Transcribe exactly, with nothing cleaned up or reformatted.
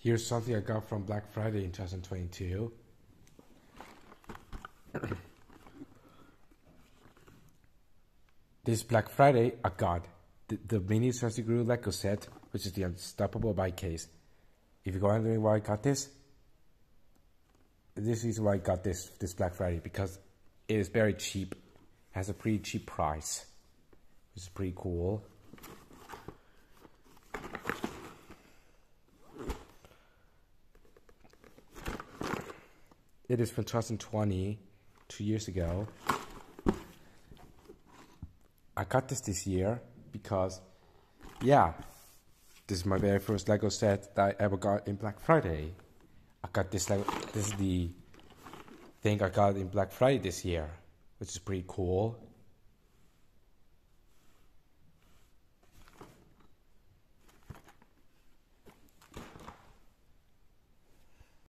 Here's something I got from Black Friday in twenty twenty-two. This Black Friday, I got the, the mini Sursiguru Lego set, which is the Unstoppable bike case. If you go wondering why I got this, this is why I got this this Black Friday, because it is very cheap, has a pretty cheap price, which is pretty cool. It is from twenty twenty, two years ago. I got this this year because, yeah, this is my very first Lego set that I ever got in Black Friday. I got this Lego, this is the thing I got in Black Friday this year, which is pretty cool.